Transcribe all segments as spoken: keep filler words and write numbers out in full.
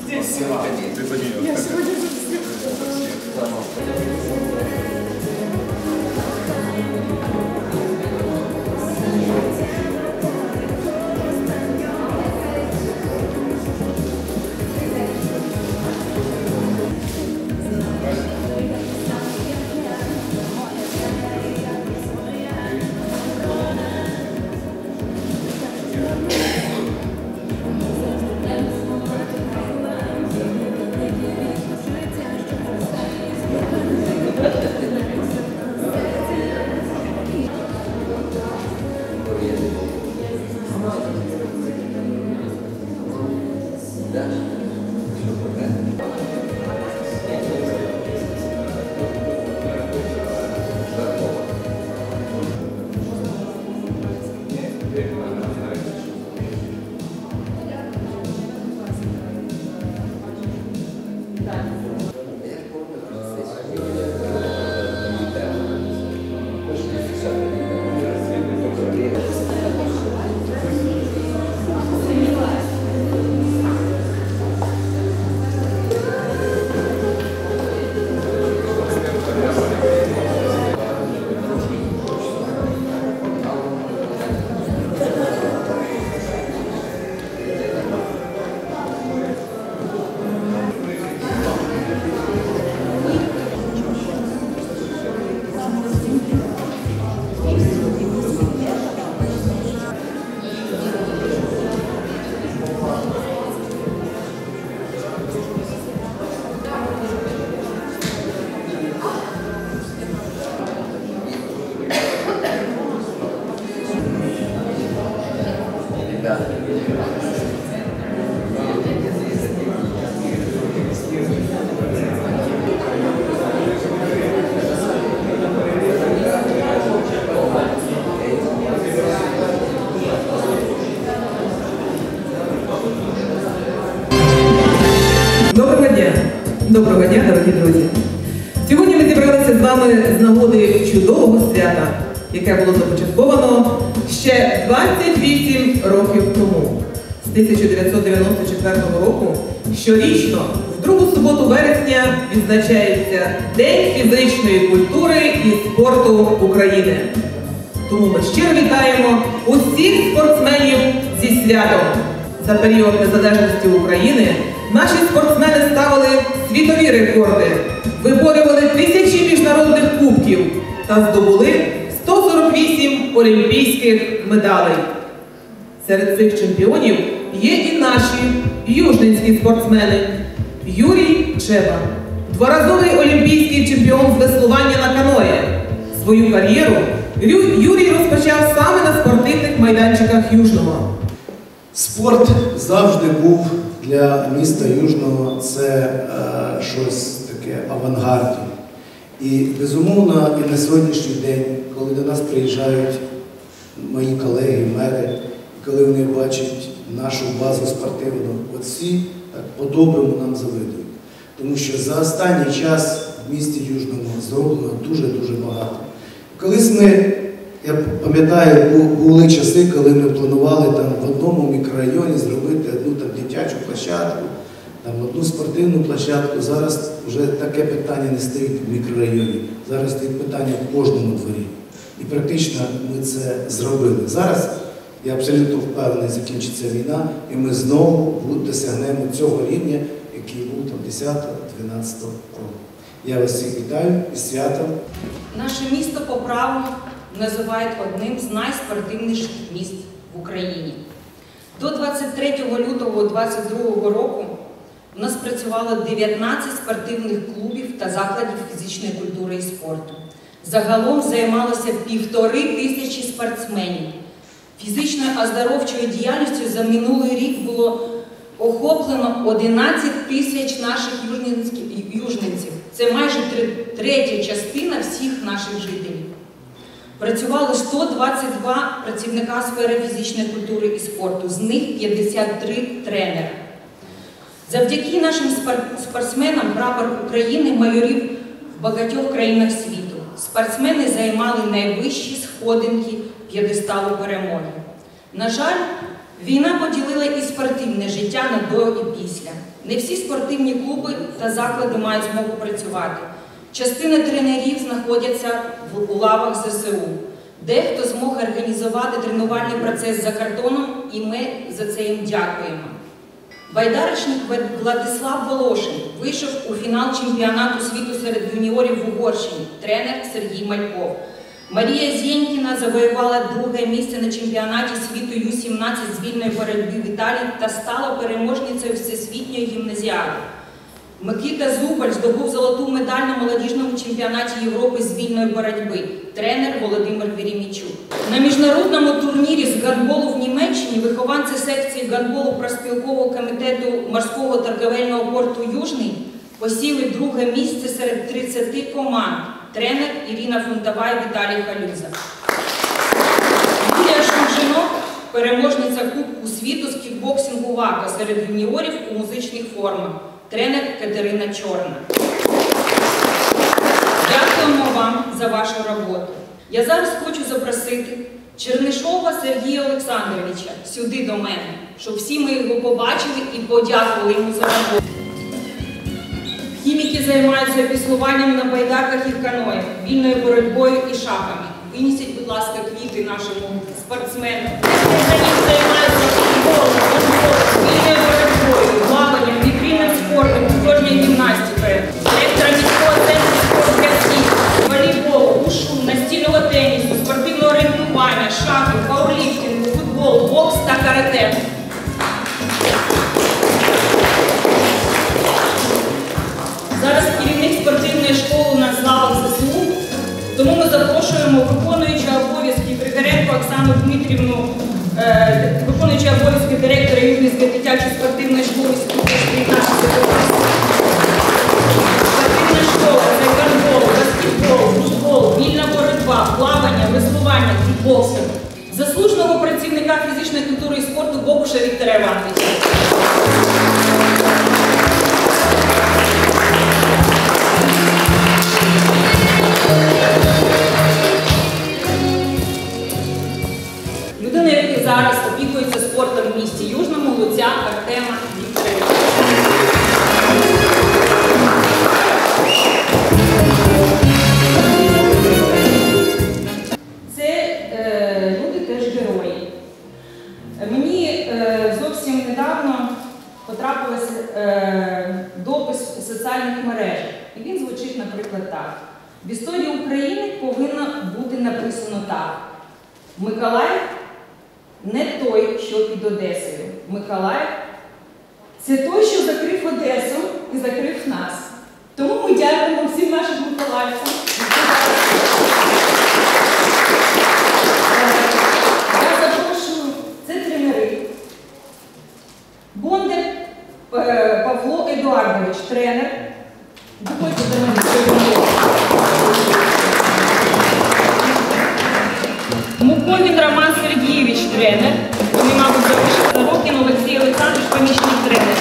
здесь. Я сегодня Доброго дня! Доброго дня, дорогі друзі! Сьогодні ми зібралися з вами з нагоди чудового свята, яке було започатковано ще двадцять вісім років тому. З тисяча дев'ятсот дев'яносто четвертого року щорічно, в другу суботу вересня, відзначається День фізичної культури і спорту України. Тому ми щиро вітаємо усіх спортсменів зі святом! За період незалежності України наші спортсмени ставили світові рекорди, виборювали тисячі міжнародних кубків та здобули сто сорок вісім олімпійських медалей. Серед цих чемпіонів є і наші южненські спортсмени. Юрій Чеба, дворазовий олімпійський чемпіон з веслування на каное. Свою кар'єру Юрій розпочав саме на спортивних майданчиках Южного. Спорт завжди був для міста Южного це е, щось таке авангардне. І, безумовно, і на сьогоднішній день, коли до нас приїжджають мої колеги, мери, коли вони бачать нашу базу спортивну, от всі так по-доброму нам завидують. Тому що за останній час в місті Южному зроблено дуже-дуже багато. Колись ми, я пам'ятаю, були часи, коли ми планували там в одному мікрорайоні зробити одну там дитячу площадку, там одну спортивну площадку. Зараз вже таке питання не стоїть в мікрорайоні. Зараз стоїть питання в кожному дворі. І практично ми це зробили. Зараз, я абсолютно впевнений, закінчиться війна, і ми знову досягнемо цього рівня, який був там десятого-дванадцятого року. Я вас всіх вітаю із святом. Наше місто по праву називають одним з найспортивніших міст в Україні. До двадцять третього лютого двадцять другого року у нас працювало дев'ятнадцять спортивних клубів та закладів фізичної культури і спорту. Загалом займалося півтори тисячі спортсменів. Фізичною оздоровчою діяльністю за минулий рік було охоплено одинадцять тисяч наших южненців. Це майже третя частина всіх наших жителів. Працювали сто двадцять два працівника сфери фізичної культури і спорту, з них п'ятдесят три тренери. Завдяки нашим спортсменам прапор України майорів в багатьох країнах світу. Спортсмени займали найвищі сходинки п'єдесталу перемоги. На жаль, війна поділила і спортивне життя на до і після. Не всі спортивні клуби та заклади мають змогу працювати. Частина тренерів знаходяться в у лавах зе се у. Дехто змог організувати тренувальний процес за кордоном, і ми за це їм дякуємо. Байдарочник Владислав Волошин вийшов у фінал чемпіонату світу серед юніорів в Угорщині, тренер Сергій Мальков. Марія Зєнькіна завоювала друге місце на чемпіонаті світу ю сімнадцять з вільної боротьби в Італії та стала переможницею всесвітньої гімназіади. Микита Зубаль здобув золоту медаль на молодіжному чемпіонаті Європи з вільної боротьби, тренер Володимир Веремійчук. На міжнародному турнірі з гандболу в Німеччині вихованці секції гандболу профспілкового комітету морського торговельного порту «Южний» посіли друге місце серед тридцяти команд, тренер Ірина Фунтова і Віталій Халюза. Юлія Шумжинок – переможниця Кубку світу з кікбоксингу ВАКО серед юніорів у музичних формах, тренер Катерина Чорна. Дякуємо вам за вашу роботу. Я зараз хочу запросити Чернишова Сергія Олександровича сюди до мене, щоб всі ми його побачили і подякували йому за роботу. Хіміки займаються веслуванням на байдарках і в каноях, вільною боротьбою і шахами. Винесіть, будь ласка, квіти нашому спортсмену. Спеціалісти займаються футболом, вільною боротьбою, плаванням, вітринним спортом, художньою гімнастикою, директора міського центру спорту для всіх, волейболу, ушу, настільного тенісу, спортивного орієнтування, шахи, пауерліфтингу, футбол, бокс та карате. Зараз керівник спортивної школи у нас з лавах зе се у, тому ми запрошуємо виконуючу обов'язки Григоренко Оксану Дмитрівну, е, виконуючу обов'язки директора Южненської дитячої спортивної школи Спортивна школа, це гандбол, баскетбол, футбол, вільна боротьба, плавання, веслування, кікбоксинг. Заслуженого працівника фізичної культури і спорту Богуша Віктора Івановича. Людина, яка зараз опікується спортом в місті Южному, Луця Артема Вікторовича. Це е, люди теж герої. Мені е, зовсім недавно потрапився е, допис у соціальних мережах. І він звучить, наприклад, так. В історії України повинно бути написано так. Миколаїв не той, що під Одесою. Миколаїв – це той, що закрив Одесу і закрив нас. Тому ми дякуємо всім нашим миколаївцям. Я запрошую, це тренери. Бондар Павло Едуардович, тренер. Виходьте до мене. Муковін Роман Сергійович, тренер. Вони, мабуть, запишуть Сорокін Олексій Олександрович, помічник тренер.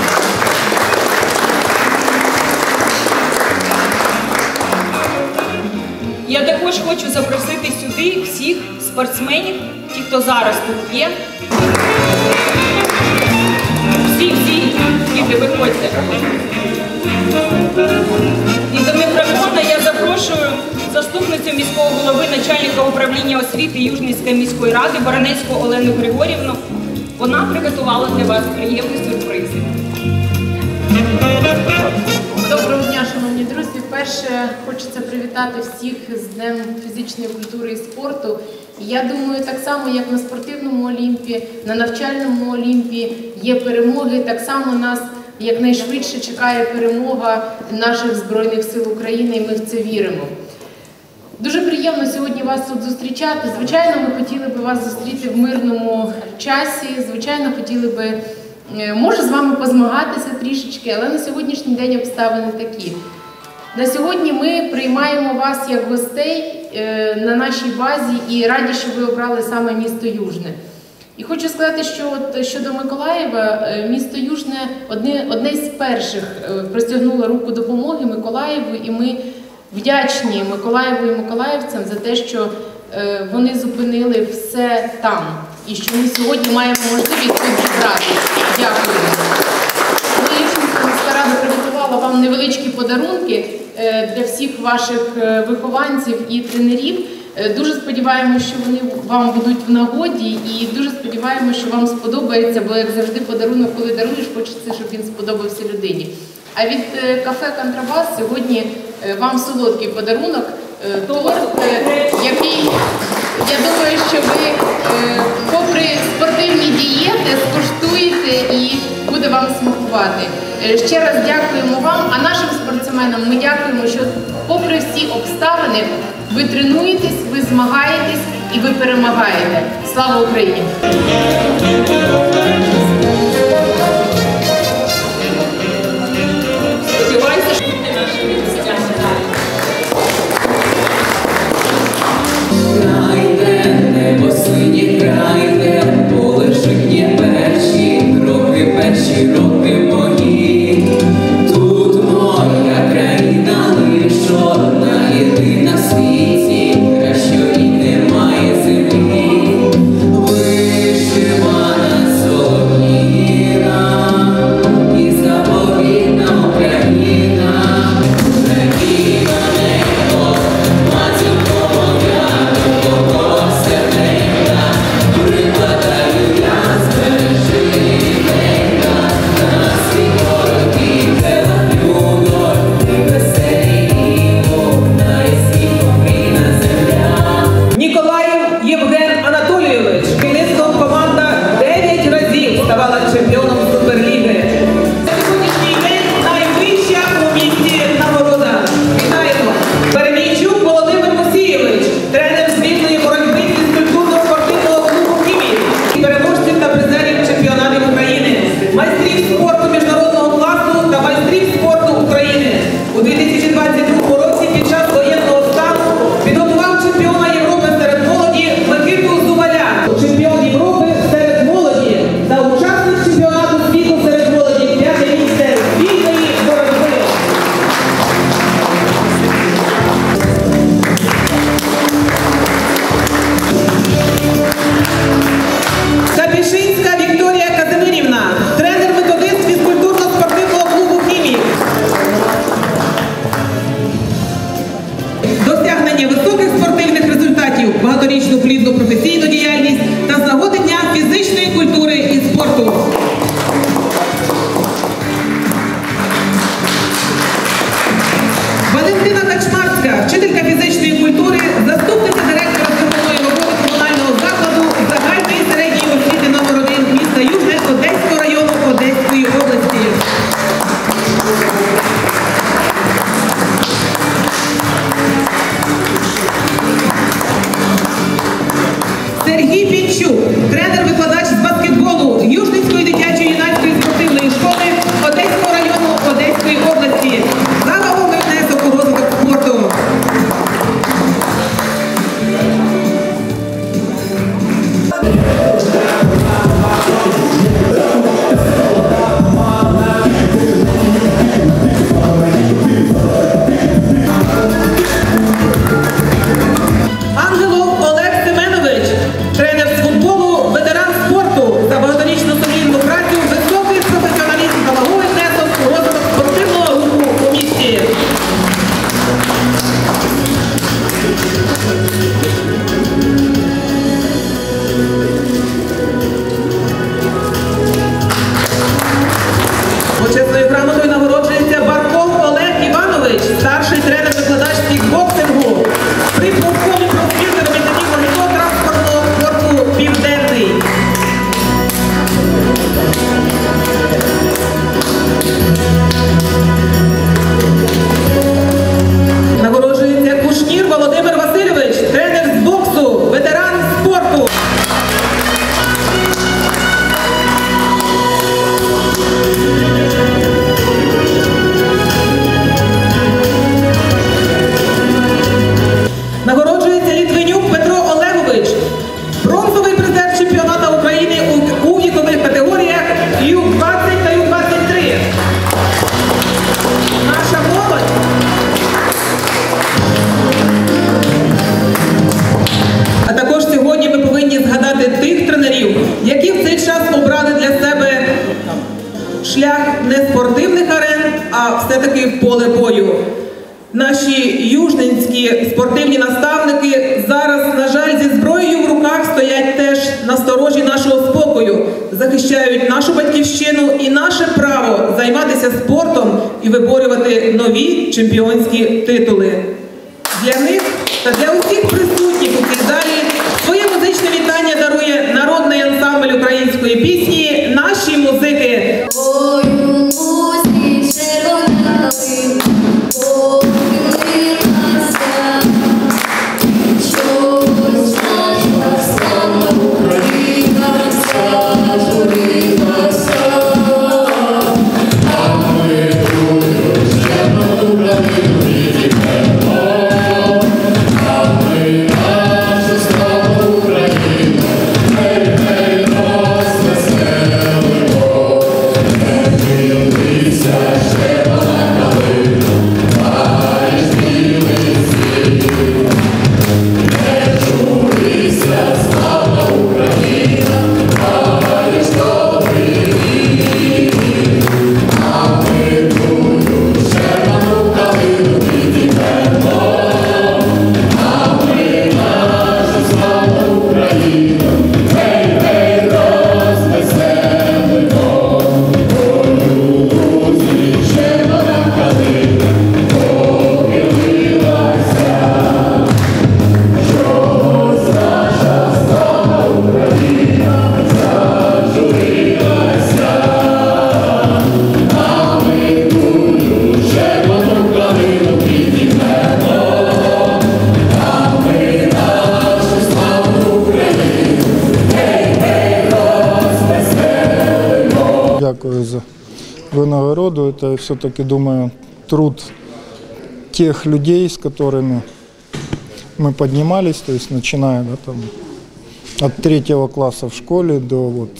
Я також хочу запросити сюди всіх спортсменів, ті, хто зараз тут є. Всі-всі, діти, виходьте. І до мікрофона я запрошую заступницю міського голови, начальника управління освіти Южненської міської ради Баранецьку Олену Григорівну. Вона приготувала для вас приємні сюрпризи. Доброго дня, шановні друзі. Перше, хочеться привітати всіх з Днем фізичної культури і спорту. Я думаю, так само, як на спортивному Олімпі, на навчальному Олімпі є перемоги, так само нас якнайшвидше чекає перемога наших Збройних сил України, і ми в це віримо. Дуже приємно сьогодні вас тут зустрічати. Звичайно, ми хотіли б вас зустріти в мирному часі, звичайно, хотіли б, може, з вами позмагатися трішечки, але на сьогоднішній день обставини такі. На сьогодні ми приймаємо вас як гостей на нашій базі і раді, що ви обрали саме місто Южне. І хочу сказати, що от щодо Миколаєва, місто Южне одне, одне з перших простягнуло руку допомоги Миколаєву, і ми вдячні Миколаєву і миколаївцям за те, що вони зупинили все там, і що ми сьогодні маємо можливість тут зібратися. Дякую. вам невеличкі подарунки для всіх ваших вихованців і тренерів. Дуже сподіваємося, що вони вам будуть в нагоді, і дуже сподіваємося, що вам сподобається, бо, як завжди, подарунок, коли даруєш, хочеться, щоб він сподобався людині. А від кафе «Контрабас» сьогодні вам солодкий подарунок, торт, який, я думаю, що ви, попри спортивні дієти, скуштуєте і буде вам смакувати. Ще раз дякуємо вам, а нашим спортсменам ми дякуємо, що попри всі обставини ви тренуєтесь, ви змагаєтесь і ви перемагаєте. Слава Україні! Сподіваюся, що будете нашими гостями далі. Крайне, небо синє, крайне, поле житні перші роки, перші роки мої. Тут моя країна лиш одна, єдина в світі, кращої немає землі. Вишивана солов'їна і заповідна Україна. Україна, небо, матінко моя, до кого серденька, прикладаю я, збережи ненька, на свій ворогів, де люблю, і веселі німо, на ясні Україна земля. Ніколаєв Євген Анатолійович, керівництвом команда дев'ять разів ставала чемпіоном Суперліги. На сьогоднішній день найвища у місті нагорода. Вітаємо! Перемійчук Володимир Мусійович, тренер збірної боротьби з фізкультурно-спортивного клубу «Хімік», переможців та призерів чемпіонатів України, майстрів спорту міжнародного класу та майстрів спорту України. У дві тисячі двадцять другому році під час воєнного стану підготував чемпіона Європи серед молоді Микиту Зубаля, чемпіон Європи серед молоді та учасник чемпіонату світу серед молоді п'яте місце вільної боротьби. Капішинська Вікторія Казимирівна, тренер-методист фізкультурно-спортивного клубу «Хімік». Досягнення високих спортивних результатів, багаторічну плідну професійну діяльність та з нагоди Дня фізичної культури і спорту. Валентина Качмарська, вчителька фізичної культури, заступниця директора з виховної роботи комунального закладу загальної середньої освіти номер один міста Южне Одеського району Одеської області. Сергій Пінчук, тренер-викладач з баскетболу Южницької дитячо-юнацької спортивної школи Одеського району Одеської області. За вагомий внесок у розвиток спорту. Ангелов Олег Семенович, тренер з футболу, ветеран спорту, за багаторічну сумлінну працю, високий професіоналізм та вагомий внесок у розвиток спортивного руху у місті. Почесною грамотою нагороджується Барков Олег Іванович, старший тренер-викладач з кікбоксингу при профкомі профспілки робітників морського-транспортного спорту «Південний». Нагороджується Кушнір Володимир Васильович, тренер з боксу, ветеран спорту. Нагороджується Літвинюк Петро Олегович, бронзовий призер чемпіонату України у, у вікових категоріях Ю двадцять та Ю двадцять три. Наша молодь. А також сьогодні ми повинні згадати тих тренерів, які в цей час обрали для себе шлях не спортивних арен, а а все-таки поле бою. Наші южненські спортивні наставники зараз, на жаль, зі зброєю в руках стоять теж на сторожі нашого спокою, захищають нашу батьківщину і наше право займатися спортом і виборювати нові чемпіонські титули. Для них та для усіх присутніх у цій залі своє музичне вітання дарує народний ансамбль української пісні «Наші музики». Дякую за винагороду. Это все-таки, думаю, труд тех людей, с которыми мы поднимались, то есть начиная да, там, от третьего класса в школе до вот,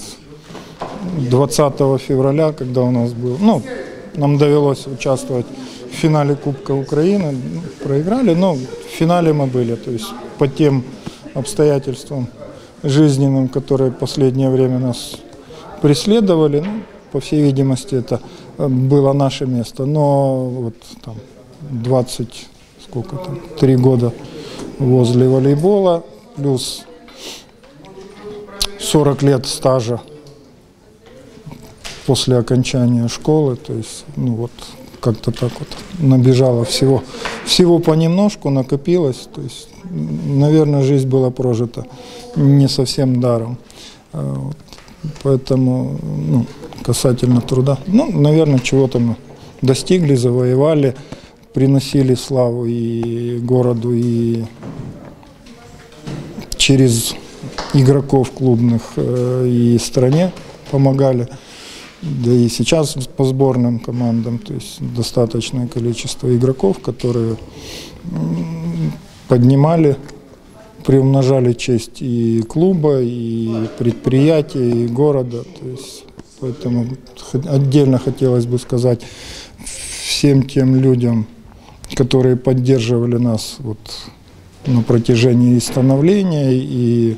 двадцатого февраля, когда у нас был, ну, нам довелось участвовать в финале Кубка Украины, проиграли, но в финале мы были, то есть по тем обстоятельствам жизненным, которые в последнее время нас преследовали, ну, по всей видимости, это было наше место. Но вот там двадцать, сколько там, три года возле волейбола, плюс сорок лет стажа после окончания школы, то есть, ну вот, как-то так вот набежало всего, всего понемножку, накопилось, то есть, наверное, жизнь была прожита не совсем даром. Вот. Поэтому, ну, касательно труда, ну, наверное, чего-то мы достигли, завоевали, приносили славу и городу, и через игроков клубных, и стране помогали. Да и сейчас по сборным командам, то есть достаточное количество игроков, которые поднимали, приумножали честь и клуба, и предприятия, и города. То есть, поэтому отдельно хотелось бы сказать всем тем людям, которые поддерживали нас вот на протяжении становления и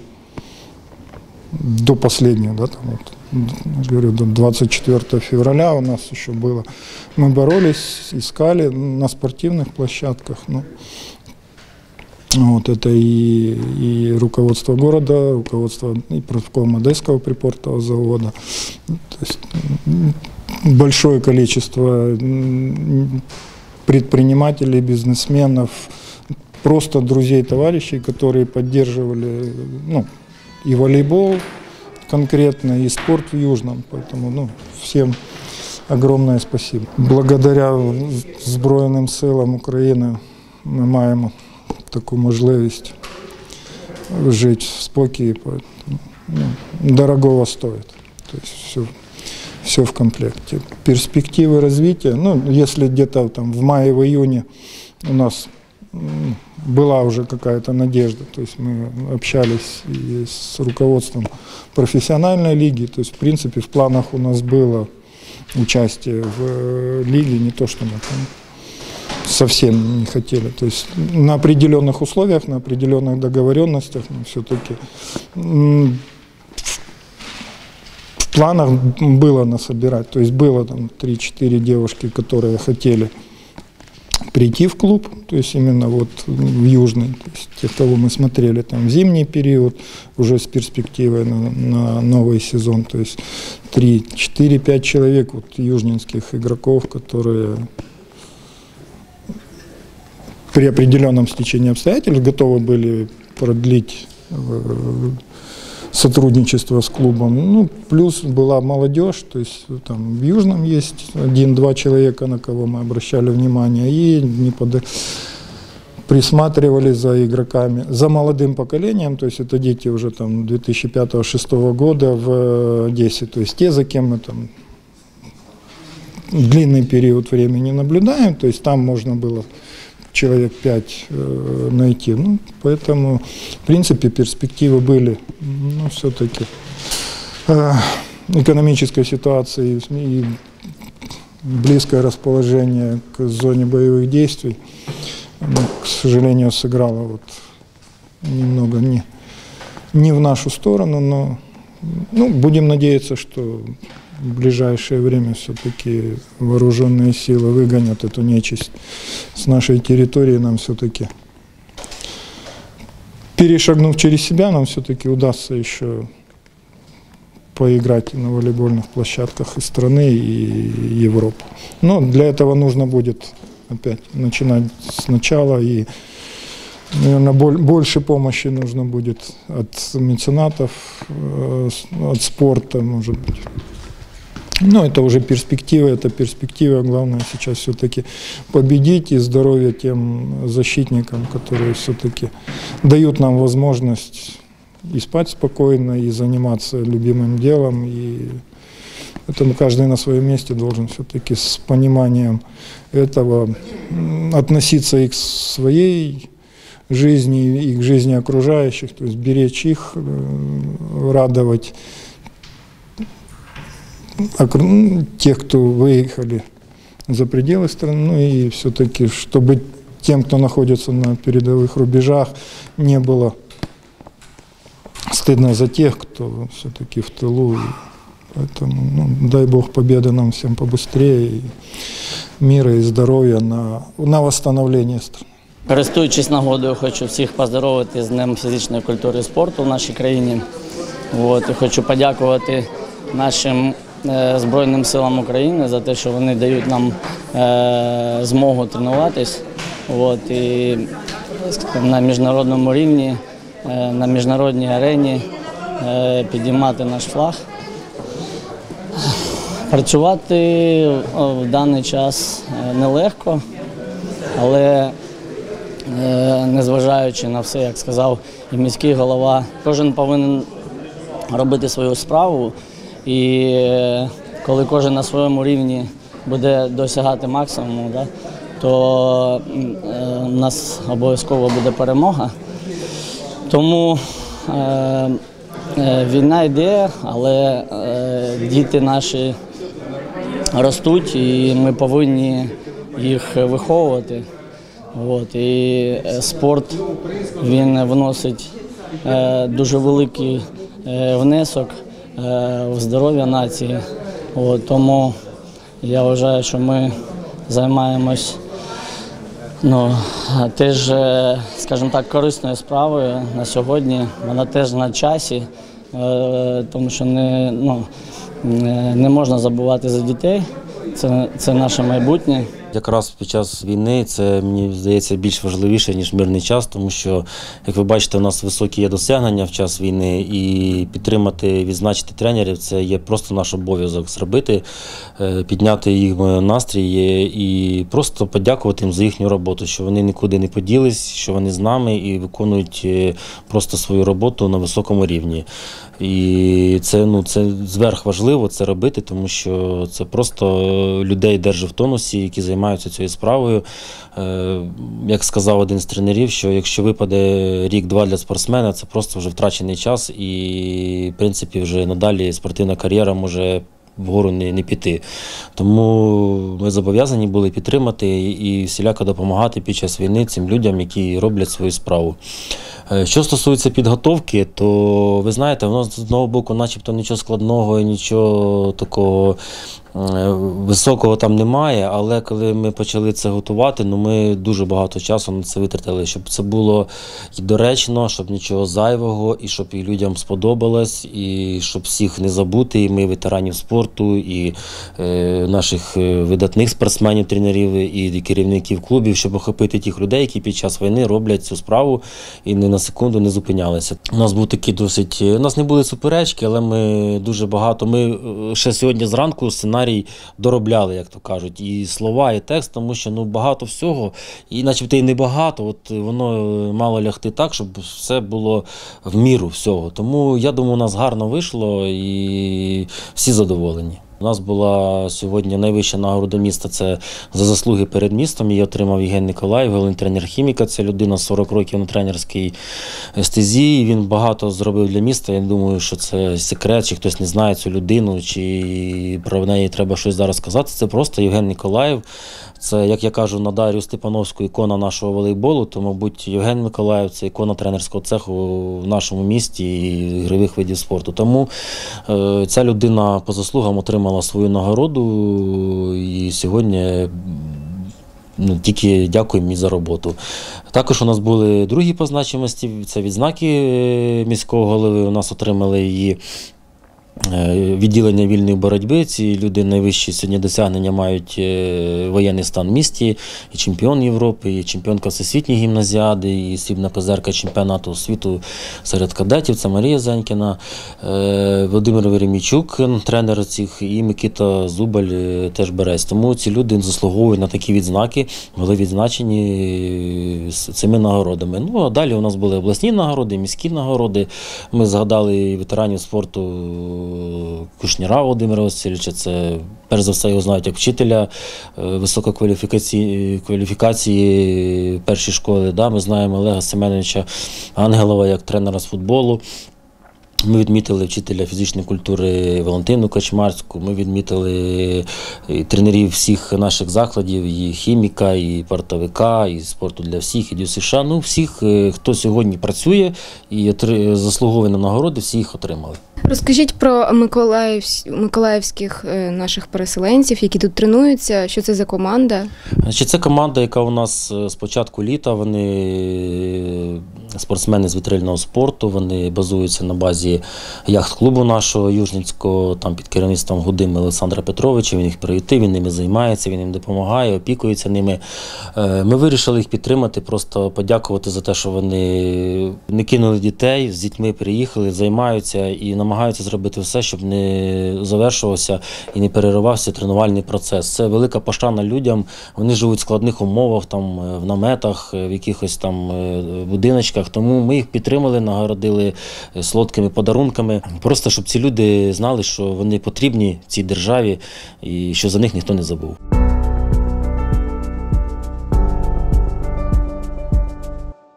до последнего, да, там вот, говорю, до двадцать четвёртого февраля у нас еще было. Мы боролись, искали на спортивных площадках. Ну, вот это и, и руководство города, руководство и профком Одесского припортового завода. То есть большое количество предпринимателей, бизнесменов, просто друзей, товарищей, которые поддерживали, ну, и волейбол конкретно, и спорт в Южном. Поэтому, ну, всем огромное спасибо. Благодаря Збройним силам України ми маємо таку можливість жити в спокій, ну, дорогого стоит. То есть все, все в комплекте. Перспективы развития, ну, если где-то там в мае, в июне у нас была уже какая-то надежда, то есть мы общались и с руководством профессиональной лиги, то есть в принципе в планах у нас было участие в лиге, не то что мы там совсем не хотели, то есть на определенных условиях, на определенных договоренностях, но все-таки в планах было насобирать. То есть было там три-четыре девушки, которые хотели прийти в клуб, то есть именно вот в Южный, то есть тех, кого мы смотрели там в зимний период, уже с перспективой на, на новый сезон, то есть три-четыре-пять человек вот, южнинских игроков, которые при определенном стечении обстоятельств готовы были продлить э, сотрудничество с клубом. Ну, плюс была молодежь, то есть там в Южном есть один-два человека, на кого мы обращали внимание, и не под... присматривали за игроками, за молодым поколением, то есть это дети уже там две тысячи пятого — две тысячи шестого года в Одессе, то есть те, за кем мы там длинный период времени наблюдаем, то есть там можно было человек пять э, найти. Ну, поэтому, в принципе, перспективы были, ну, все-таки э, экономической ситуации и близкое расположение к зоне боевых действий, ну, к сожалению, сыграло вот немного не, не в нашу сторону, но ну, будем надеяться, что в ближайшее время все-таки вооруженные силы выгонят эту нечисть с нашей территории. Нам все-таки, перешагнув через себя, нам все-таки удастся еще поиграть на волейбольных площадках и страны, и Европы. Но для этого нужно будет опять начинать сначала, и, наверное, больше помощи нужно будет от меценатов, от спорта, может быть. Но это уже перспектива, это перспектива. Главное сейчас все-таки победить, и здоровье тем защитникам, которые все-таки дают нам возможность и спать спокойно, и заниматься любимым делом. И это каждый на своем месте должен все-таки с пониманием этого относиться и к своей жизни, и к жизни окружающих, то есть беречь их, радовать тех, кто выехали за пределы страны, ну и все-таки, чтобы тем, кто находится на передовых рубежах, не было стыдно за тех, кто все-таки в тылу. Поэтому, ну, дай Бог победы нам всем побыстрее, и мира і здоров'я на, на восстановлення страни. Користуючись нагодою, хочу всіх поздоровити з Днем фізичної культури і спорту в нашій країні. От, і хочу подякувати нашим е, Збройним силам України за те, що вони дають нам е, змогу тренуватись. От, і на міжнародному рівні, е, на міжнародній арені е, підіймати наш флаг. Працювати в даний час нелегко, але незважаючи на все, як сказав і міський голова, кожен повинен робити свою справу, і коли кожен на своєму рівні буде досягати максимуму, да, то у нас обов'язково буде перемога. Тому е, війна йде, але е, діти наші ростуть, і ми повинні їх виховувати. От, і спорт, він вносить е, дуже великий е, внесок е, в здоров'я нації. От, тому я вважаю, що ми займаємось ну, теж, скажімо так, корисною справою на сьогодні. Вона теж на часі, е, тому що не, ну, не можна забувати за дітей, це, це наше майбутнє. Якраз під час війни це, мені здається, більш важливіше, ніж мирний час, тому що, як ви бачите, у нас високі є досягнення в час війни, і підтримати, відзначити тренерів – це є просто наш обов'язок зробити, підняти їх настрій і просто подякувати їм за їхню роботу, що вони нікуди не поділись, що вони з нами і виконують просто свою роботу на високому рівні. І це, ну, це зверх важливо це робити, тому що це просто людей держить в тонусі, які займаються цією справою. Як сказав один з тренерів, що якщо випаде рік-два для спортсмена, це просто вже втрачений час, і, в принципі, вже надалі спортивна кар'єра може вгору не, не піти. Тому ми зобов'язані були підтримати і всіляко допомагати під час війни цим людям, які роблять свою справу. Що стосується підготовки, то ви знаєте, воно з одного боку начебто нічого складного і нічого такого високого там немає, але коли ми почали це готувати, ну ми дуже багато часу на це витратили, щоб це було і доречно, щоб нічого зайвого, і щоб і людям сподобалось, і щоб всіх не забути, і ми ветеранів спорту, і е, наших видатних спортсменів, тренерів, і керівників клубів, щоб охопити тих людей, які під час війни роблять цю справу і не на секунду не зупинялися. У нас був такий досить, у нас не були суперечки, але ми дуже багато, ми ще сьогодні зранку сценарій доробляли, як то кажуть, і слова, і текст, тому що ну, багато всього, і начебто і небагато, от воно мало лягти так, щоб все було в міру всього. Тому я думаю, у нас гарно вийшло і всі задоволені. У нас була сьогодні найвища нагорода міста, це за заслуги перед містом. Її отримав Євген Ніколаєв, головний тренер хіміка. Це людина сорок років на тренерській стезі. Він багато зробив для міста. Я думаю, що це секрет, чи хтось не знає цю людину, чи про неї треба щось зараз сказати. Це просто Євген Ніколаєв. Це, як я кажу, на Дар'ю Степановську ікона нашого волейболу, то, мабуть, Євген Миколаїв – це ікона тренерського цеху в нашому місті і ігрових видів спорту. Тому е, ця людина по заслугам отримала свою нагороду і сьогодні ну, тільки дякуємо їй за роботу. Також у нас були другі по значимості, це відзнаки міського голови, у нас отримали її відділення вільної боротьби. Ці люди найвищі сьогодні досягнення мають воєнний стан в місті, і чемпіон Європи, і чемпіонка всесвітньої гімназіади, і срібна призерка чемпіонату світу серед кадетів, це Марія Зенькіна, Володимир Веремійчук, тренер цих, і Микита Зубаль теж берець. Тому ці люди заслуговують на такі відзнаки, були відзначені цими нагородами. Ну, а далі у нас були обласні нагороди, міські нагороди. Ми згадали ветеранів спорту Кушніра Володимира Васильовича, це перш за все його знають як вчителя високої кваліфікації першої школи. Да? Ми знаємо Олега Семеновича Ангелова як тренера з футболу. Ми відмітили вчителя фізичної культури Валентину Качмарську, ми відмітили тренерів всіх наших закладів, і хіміка, і портовика, і спорту для всіх, і ДЮСШ. Ну, всіх, хто сьогодні працює і заслуговує на нагороди, всі їх отримали. Розкажіть про Миколаїв... миколаївських наших переселенців, які тут тренуються. Що це за команда? Значить, це команда, яка у нас з початку літа. Вони спортсмени з вітрильного спорту, вони базуються на базі яхт-клубу нашого Южницького, там під керівництвом Гудими Олександра Петровича. Він їх приютив, він ними займається, він їм допомагає, опікується ними. Ми вирішили їх підтримати, просто подякувати за те, що вони не кинули дітей, з дітьми приїхали, займаються і намагаються зробити все, щоб не завершувався і не переривався тренувальний процес. Це велика пошана людям, вони живуть в складних умовах, там, в наметах, в якихось там будиночках, тому ми їх підтримали, нагородили солодкими подарунками, просто щоб ці люди знали, що вони потрібні цій державі і що за них ніхто не забув.